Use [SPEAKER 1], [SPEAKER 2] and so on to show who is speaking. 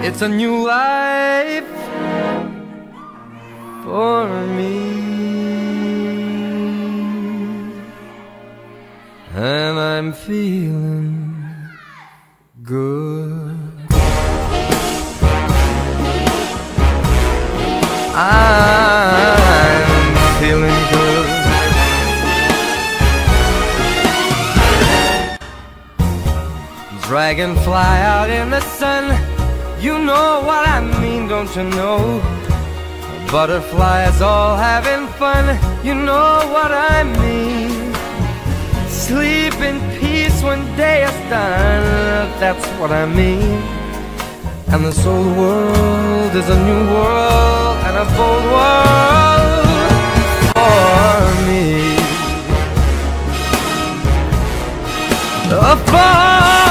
[SPEAKER 1] It's a new life for me, and I'm feeling good. I'm feeling good. Dragonfly out in the sun, you know what I mean, don't you know? Butterflies all having fun, you know what I mean. Sleep in peace when day is done, that's what I mean. And this old world is a new world and a bold world for me. For